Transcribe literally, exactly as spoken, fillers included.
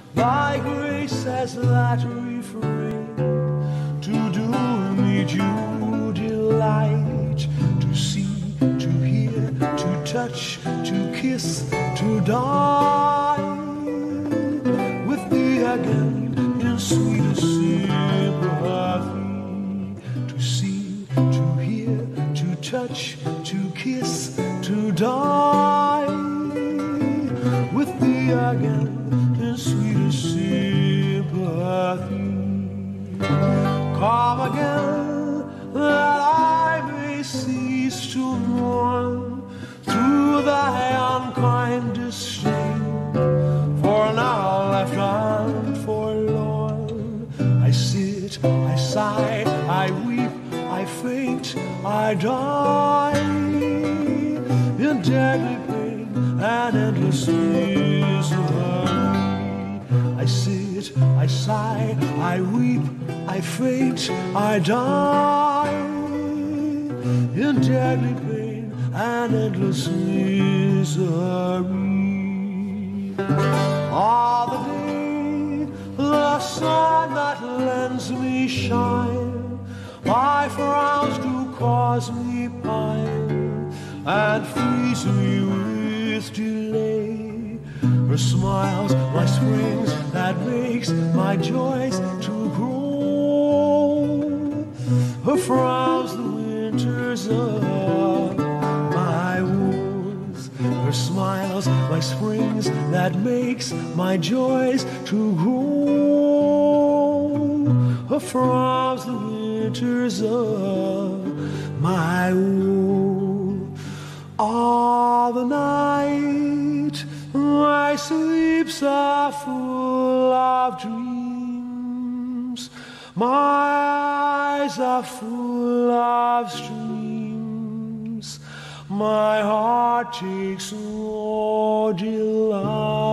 Thy grace has that refrain to do me due delight, to see, to hear, to touch, to kiss, to die with thee again in sweetest sympathy, to see, to hear, to touch, to kiss, to die with thee again in sweetest sympathy. Come again, that I may cease to mourn through thy unkind disdain. For now left and forlorn, I sit, I sigh, I weep, I faint, I die in deadly pain and endless misery. I sit, I sigh, I weep, I faint, I die in deadly pain and endless misery. Ah, the day, the sun that lends me shine, my frowns do cause me pine and freeze me with delay. Her smiles, my springs, that makes my joys to grow. Her frowns, the winters of my woes. Her smiles, my springs, that makes my joys to grow. Her frowns, the winters of my woe. All the night my sleeps are full of dreams, my eyes are full of streams, my heart takes no delight